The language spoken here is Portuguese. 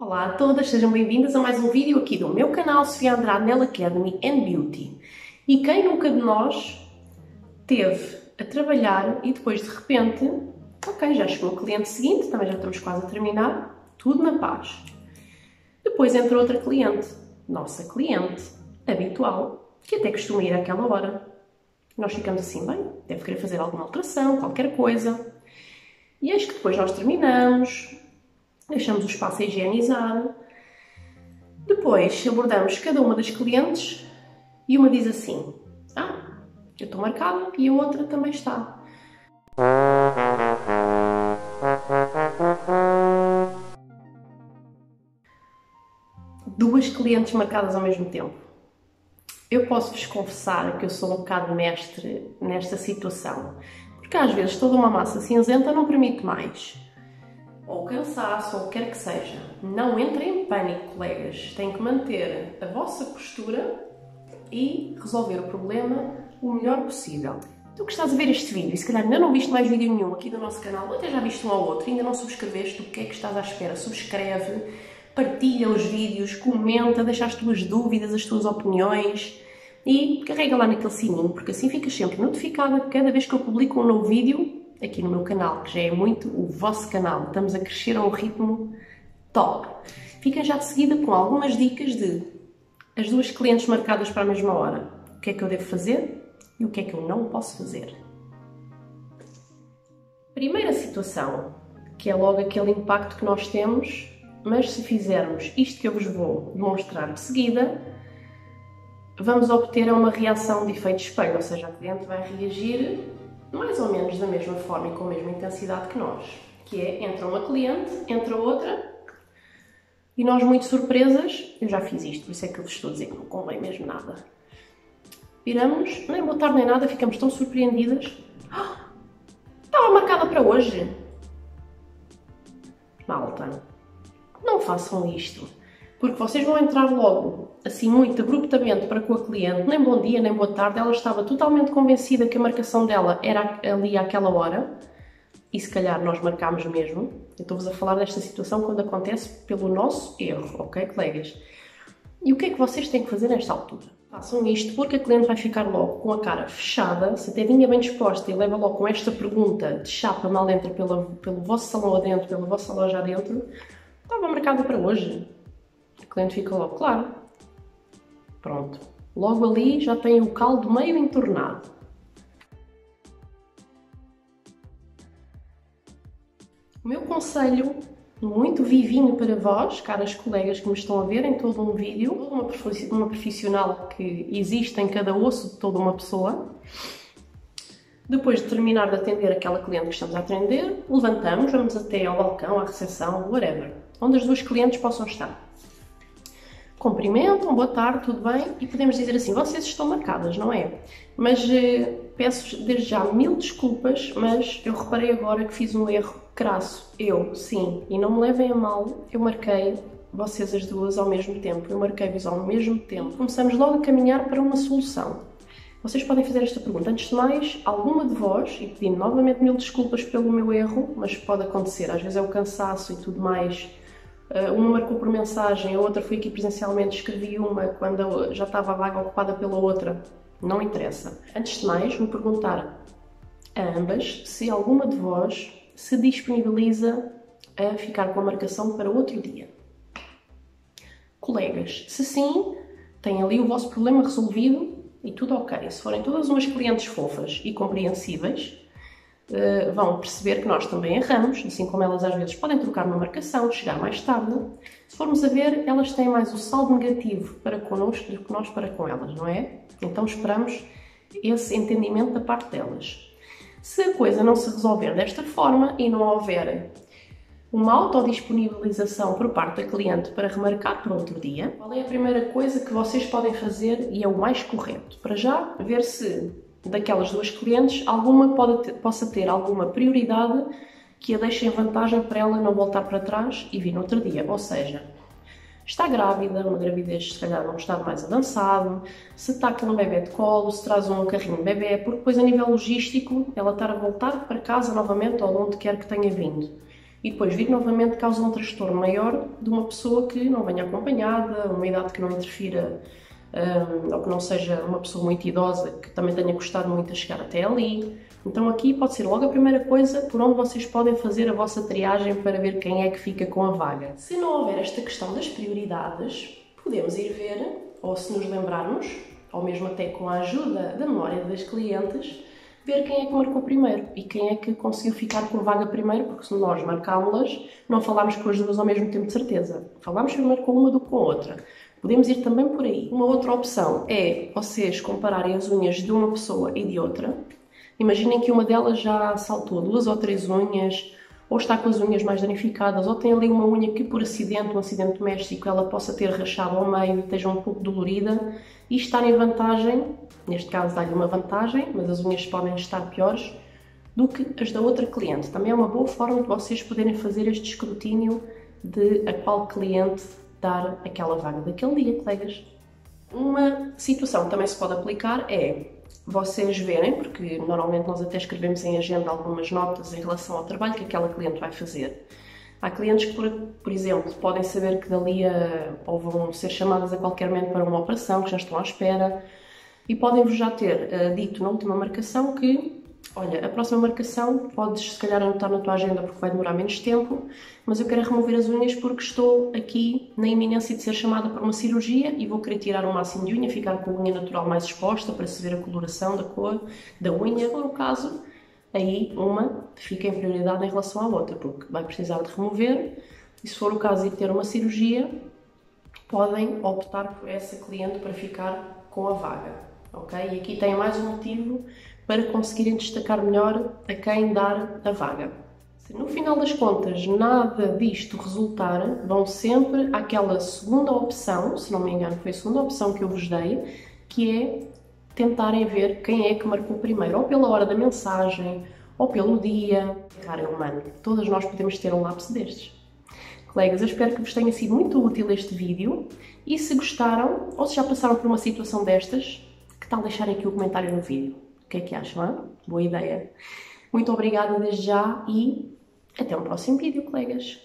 Olá a todas, sejam bem-vindas a mais um vídeo aqui do meu canal Sofia Andrade Nail Academy and Beauty. E quem nunca de nós teve a trabalhar e depois de repente, ok, já chegou o cliente seguinte, também já estamos quase a terminar, tudo na paz. Depois entra outra cliente, nossa cliente habitual, que até costuma ir àquela hora. Nós ficamos assim, bem, deve querer fazer alguma alteração, qualquer coisa. E eis que depois nós terminamos, deixamos o espaço a higienizar. Depois abordamos cada uma das clientes e uma diz assim: eu estou marcada e a outra também está. Duas clientes marcadas ao mesmo tempo. Eu posso-vos confessar que eu sou um bocado mestre nesta situação, porque às vezes toda uma massa cinzenta não permite mais. Ou cansaço, ou o que quer que seja. Não entrem em pânico, colegas. Têm que manter a vossa postura e resolver o problema o melhor possível. Tu que estás a ver este vídeo e se calhar ainda não viste mais vídeo nenhum aqui do nosso canal, ou até já viste um ou outro e ainda não subscreveste, o que é que estás à espera? Subscreve, partilha os vídeos, comenta, deixa as tuas dúvidas, as tuas opiniões e carrega lá naquele sininho, porque assim ficas sempre notificada cada vez que eu publico um novo vídeo aqui no meu canal, que já é muito o vosso canal. Estamos a crescer a um ritmo top. Fiquem já de seguida com algumas dicas de as duas clientes marcadas para a mesma hora. O que é que eu devo fazer e o que é que eu não posso fazer. Primeira situação, que é logo aquele impacto que nós temos, mas se fizermos isto que eu vos vou demonstrar de seguida, vamos obter uma reação de efeito espelho, ou seja, a cliente vai reagir mais ou menos da mesma forma e com a mesma intensidade que nós, que é, entra uma cliente, entra outra, e nós muito surpresas, eu já fiz isto, por isso é que eu vos estou a dizer que não convém mesmo nada. Viramos, nem boa tarde nem nada, ficamos tão surpreendidas. Estava marcada para hoje. Malta, não façam isto, porque vocês vão entrar logo, assim muito abruptamente para com a cliente, nem bom dia, nem boa tarde, ela estava totalmente convencida que a marcação dela era ali àquela hora, e se calhar nós marcámos mesmo. Eu estou-vos a falar desta situação quando acontece pelo nosso erro, ok, colegas? E o que é que vocês têm que fazer nesta altura? Façam isto porque a cliente vai ficar logo com a cara fechada, se até vinha bem disposta e leva logo com esta pergunta de chapa mal entra pelo vosso salão adentro, pela vossa loja adentro, estava marcada para hoje. A cliente fica logo, claro. Pronto. Logo ali já tem o caldo meio entornado. O meu conselho, muito vivinho para vós, caras colegas que me estão a ver em todo um vídeo, uma profissional que existe em cada osso de toda uma pessoa, depois de terminar de atender aquela cliente que estamos a atender, levantamos, vamos até ao balcão, à recepção, whatever, onde as duas clientes possam estar. Cumprimentam, boa tarde, tudo bem? E podemos dizer assim, vocês estão marcadas, não é? Mas peço desde já 1000 desculpas, mas eu reparei agora que fiz um erro crasso. Eu, sim, e não me levem a mal, eu marquei vocês as duas ao mesmo tempo. Eu marquei-vos ao mesmo tempo. Começamos logo a caminhar para uma solução. Vocês podem fazer esta pergunta. Antes de mais, alguma de vós, e pedindo novamente 1000 desculpas pelo meu erro, mas pode acontecer, às vezes é o cansaço e tudo mais. Uma marcou por mensagem, a outra foi aqui presencialmente, escrevi uma quando já estava a vaga ocupada pela outra. Não interessa. Antes de mais, vou perguntar a ambas se alguma de vós se disponibiliza a ficar com a marcação para outro dia. Colegas, se sim, têm ali o vosso problema resolvido e tudo ok. Se forem todas umas clientes fofas e compreensíveis, vão perceber que nós também erramos, assim como elas às vezes podem trocar uma marcação, chegar mais tarde. Se formos a ver, elas têm mais o saldo negativo para connosco do que nós para com elas, não é? Então esperamos esse entendimento da parte delas. Se a coisa não se resolver desta forma e não houver uma autodisponibilização por parte da cliente para remarcar para outro dia, qual é a primeira coisa que vocês podem fazer e é o mais correto? Para já, ver se daquelas duas clientes alguma possa ter alguma prioridade que a deixe em vantagem para ela não voltar para trás e vir no outro dia. Ou seja, está grávida, uma gravidez se calhar num estado mais avançado, se está com um bebê de colo, se traz um carrinho de bebê, porque depois a nível logístico ela estar a voltar para casa novamente ou onde quer que tenha vindo. e depois vir novamente causa um transtorno maior de uma pessoa que não venha acompanhada, uma idade que não interfira, ou que não seja uma pessoa muito idosa, que também tenha custado muito a chegar até ali. Então aqui pode ser logo a primeira coisa por onde vocês podem fazer a vossa triagem para ver quem é que fica com a vaga. Se não houver esta questão das prioridades, podemos ir ver, ou se nos lembrarmos, ou mesmo até com a ajuda da memória das clientes, ver quem é que marcou primeiro e quem é que conseguiu ficar com vaga primeiro, porque se nós marcámos-las, não falámos com as duas ao mesmo tempo de certeza. Falámos primeiro com uma do que com a outra. Podemos ir também por aí. Uma outra opção é vocês compararem as unhas de uma pessoa e de outra. Imaginem que uma delas já saltou 2 ou 3 unhas, ou está com as unhas mais danificadas, ou tem ali uma unha que por acidente, um acidente doméstico, ela possa ter rachado ao meio, esteja um pouco dolorida e estar em vantagem, neste caso dá-lhe uma vantagem, mas as unhas podem estar piores do que as da outra cliente. Também é uma boa forma de vocês poderem fazer este escrutínio de a qual cliente dar aquela vaga daquele dia, colegas. Uma situação que também se pode aplicar é vocês verem, porque normalmente nós até escrevemos em agenda algumas notas em relação ao trabalho que aquela cliente vai fazer. Há clientes que, por exemplo, podem saber que dali ou vão ser chamadas a qualquer momento para uma operação, que já estão à espera, e podem-vos já ter dito na última marcação que, olha, a próxima marcação podes se calhar anotar na tua agenda porque vai demorar menos tempo, mas eu quero remover as unhas porque estou aqui na iminência de ser chamada para uma cirurgia e vou querer tirar o máximo de unha, ficar com a unha natural mais exposta para se ver a coloração da cor da unha. Se for o caso, aí uma fica em prioridade em relação à outra, porque vai precisar de remover, e se for o caso de ter uma cirurgia, podem optar por essa cliente para ficar com a vaga, ok? E aqui tem mais um motivo para conseguirem destacar melhor a quem dar a vaga. Se no final das contas nada disto resultar, vão sempre àquela segunda opção, se não me engano foi a segunda opção que eu vos dei, que é tentarem ver quem é que marcou primeiro, ou pela hora da mensagem, ou pelo dia. Cara, é humano, todas nós podemos ter um lapso destes. Colegas, eu espero que vos tenha sido muito útil este vídeo, e se gostaram, ou se já passaram por uma situação destas, que tal deixarem aqui o comentário no vídeo? O que é que acham, hein? Boa ideia! Muito obrigada desde já e até um próximo vídeo, colegas!